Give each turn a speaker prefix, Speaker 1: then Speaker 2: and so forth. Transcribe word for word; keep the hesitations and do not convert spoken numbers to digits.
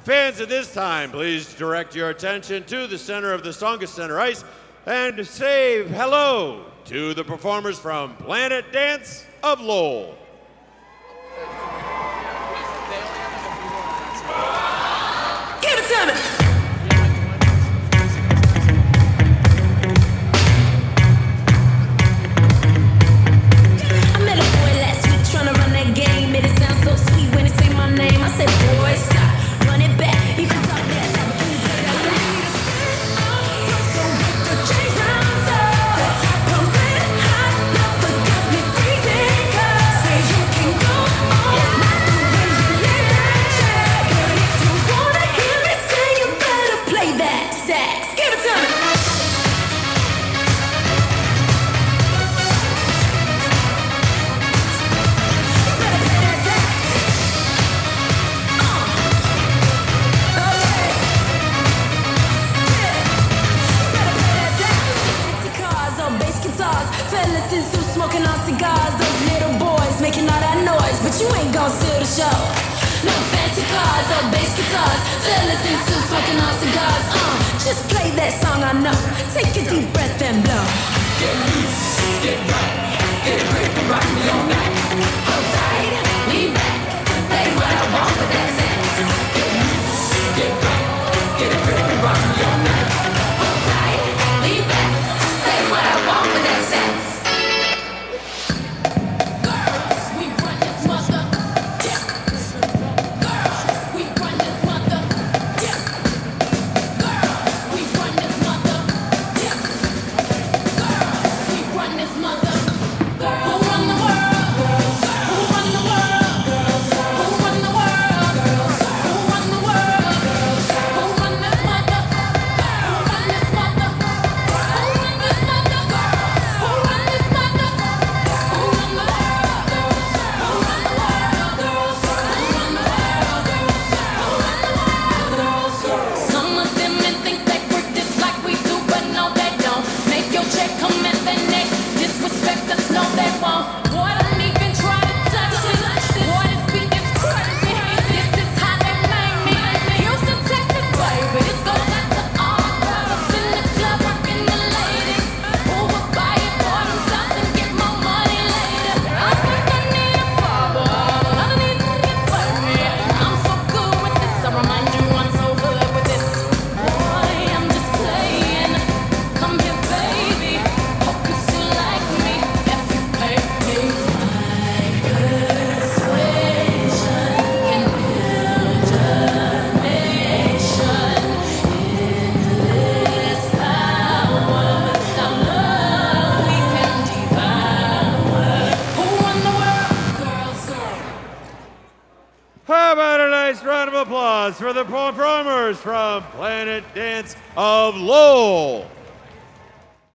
Speaker 1: Fans, at this time, please direct your attention to the center of the Tsongas Center ice and say hello to the performers from Planet Dance of Lowell.
Speaker 2: Give it to me!
Speaker 3: Smoking on cigars, those little boys making all that noise, but you ain't gon' steal the show. No fancy cars or bass guitars, fellas in suits smoking on cigars. Uh, just play that song I know. Take a deep breath and blow.
Speaker 2: Get loose, get right, get it great, rock me all night. Hold tight, lean back, play what I want with that sex. Get loose, get right, get it great, rock me all night. Hold tight, lean back, play what I want with that sex.
Speaker 1: How about a nice round of applause for the performers from Planet Dance of Lowell?